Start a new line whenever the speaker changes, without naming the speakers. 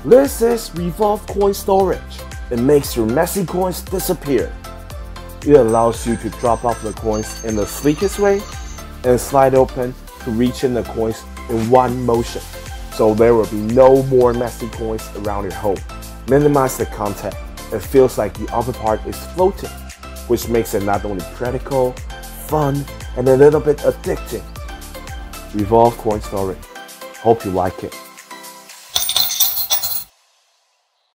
This is Revov coin storage. It makes your messy coins disappear. It allows you to drop off the coins in the sleekest way and slide open to reach in the coins in one motion. So there will be no more messy coins around your home. Minimize the contact. It feels like the upper part is floating, which makes it not only practical, fun, and a little bit addicting. Revov coin storage. Hope you like it.